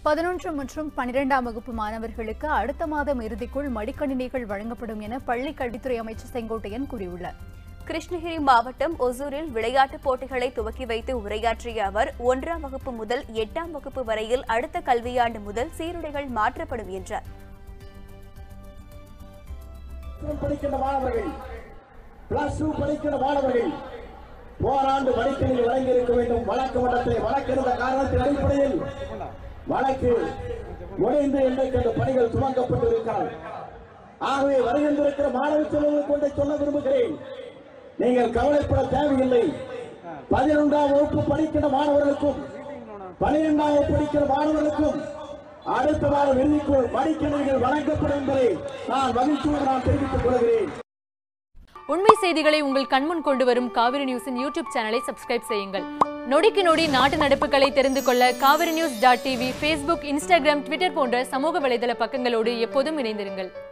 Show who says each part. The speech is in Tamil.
Speaker 1: 11 மற்றும் 12ஆம் வகுப்பு மாணவர்களுக்கு அடுத்த மாதம் இறுதிக்குள் மடிக்கணினிகள் வழங்கப்படும் என பள்ளிக் கல்வித்துறை அமைச்சர் செங்கோட்டையன் கூறியுள்ளார்.
Speaker 2: கிருஷ்ணகிரி மாவட்டம் ஒசூரில் விளையாட்டுப் போட்டிகளை துவக்கி வைத்து உரையாற்றிய அவர் 1ஆம் வகுப்பு முதல் 8ஆம் வகுப்பு வரையில் அடுத்த கல்வியாண்டு முதல் சீருடைகள் மாற்றப்படும் என்றார்.
Speaker 3: போராண்டு மடிக்கணினி வழங்கியிருக்க வேண்டும். வழக்கு மன்றத்தில் வழக்கிருந்த காரணத்தின் அடிப்படையில் வழக்கு முனைந்து என்ற பணிகள் துவங்கப்பட்டிருக்கிறார். ஆகவே வருகின்றிருக்கிற மாணவ செல்வங்களுக்கு கொண்டே சொல்ல விரும்புகிறேன், நீங்கள் கவலைப்பட தேவையில்லை. 11ஆம் வகுப்பு படிக்கிற மாணவர்களுக்கும் 12ஆம் வகுப்பு படிக்கிற மாணவர்களுக்கும் அடுத்த வாரம் இறுதிக்குள் மடிக்கணினிகள் வழங்கப்படும் என்பதை நான் மகிழ்ச்சியோடு தெரிவித்துக் கொள்கிறேன்.
Speaker 4: உண்மை செய்திகளை உங்கள் கண்முன் கொண்டு வரும் காவிரி நியூஸின் யூடியூப் சேனலை சப்ஸ்கிரைப் செய்யுங்கள். நொடிக்கு நொடி நாட்டு நடப்புகளை தெரிந்து கொள்ள kavirnews.tv, Facebook, Instagram, Twitter போன்ற சமூக வலைதள பக்கங்களோடு எப்போதும் இணைந்திருங்கள்.